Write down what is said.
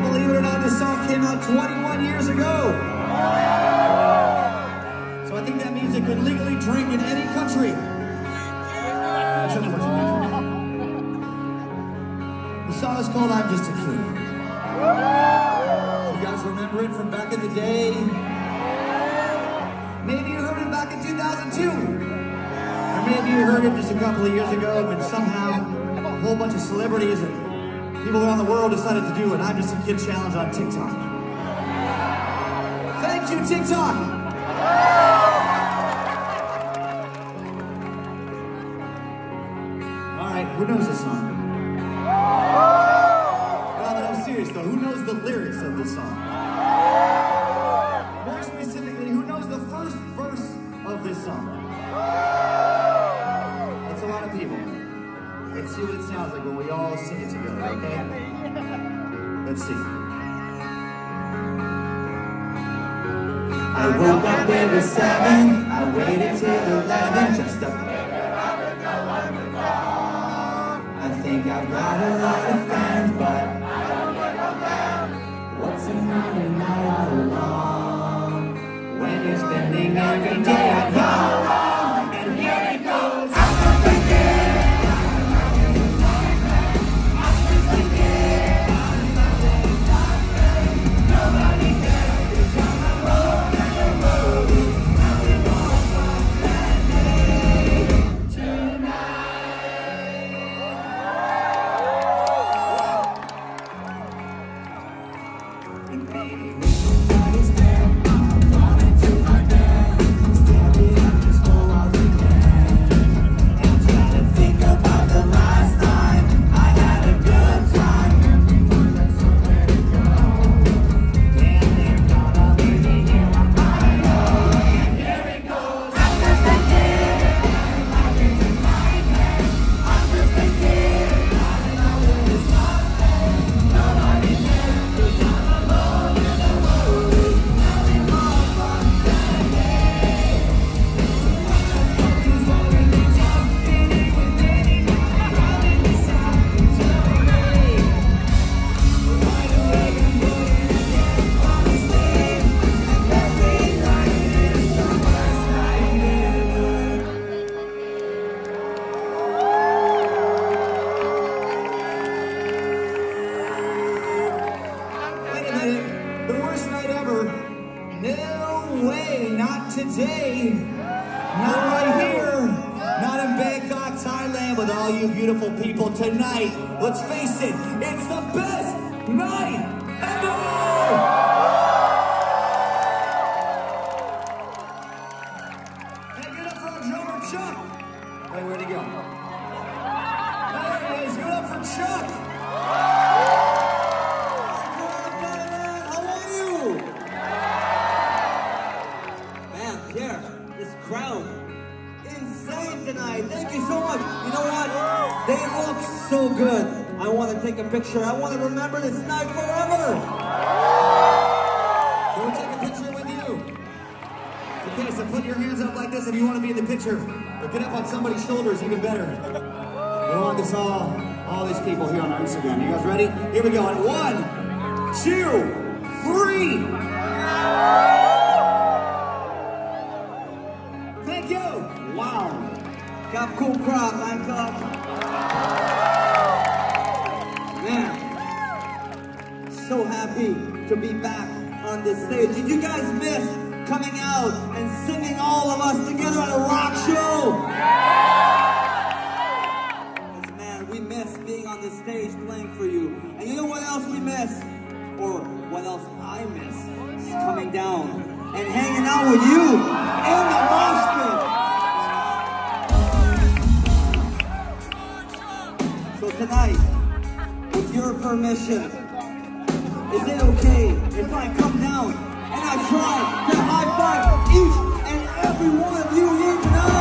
believe it or not, this song came out 21 years ago. So I think that means it could legally drink in any country. The song is called I'm Just a Kid. You guys remember it from back in the day? Maybe you heard it back in 2002. Or maybe you heard it just a couple of years ago when somehow a whole bunch of celebrities and people around the world decided to do an I'm Just a Kid challenge on TikTok. Thank you, TikTok! Alright, who knows this song? No, but I'm serious though, who knows the lyrics of this song? More specifically, who knows the first verse of this song? That's a lot of people. Let's see what it sounds like when we all sing it together, okay? Let's see. I woke up at 7, I waited till 11, just to figure out that no one would call. I think I've got a lot of friends, but I don't give a damn. What's another night all along? When you're spending every day at home, and here it goes. I'm just a kid. I'm just a kid. Nobody cares, 'cause I'm alone in the road. Nothing more fun than me tonight. And maybe when somebody's there, I'll fall into my bed, stab it up just for all we can. And try to think about the last time I had a good time. Everyone that's somewhere to go. Damn, they're gonna leave me here on my own. And here it goes. I'm just a kid. I'm just a kid. I know it's nothing. Nobody cares, 'cause I'm alone in the world. Nothing more fun than me. Something's holding me down, feeling with anyone. Driving me south to me. Wide awake and waiting again, fall asleep. And every night is the worst night ever. Wait a minute, the worst night ever? No way, not today. Not right here. Not in Bangkok, Thailand with all you beautiful people tonight. Let's face it, it's the best night ever! Hey, get up for our drummer, Chuck! Wait, where'd he go? There he is, get up for Chuck! How are you? Man, here, this crowd, insane tonight. Thank you so much. You know what? They look so good. I want to take a picture. I want to remember this night forever. Can we take a picture with you? Okay, so put your hands up like this if you want to be in the picture. Or get up on somebody's shoulders, even better. We want this all these people here on our Instagram. You guys ready? Here we go. And 1, 2, 3. Thank you. Wow. Got cool crowd, man. Man, so happy to be back on this stage. Did you guys miss coming out and singing all of us together at a rock show? Yes, man, we miss being on this stage playing for you. And you know what else we miss? Or what else I miss? Is coming down and hanging out with you in the mosh pit. So tonight, with your permission, is it okay if I come down and I try to high five each and every one of you here tonight?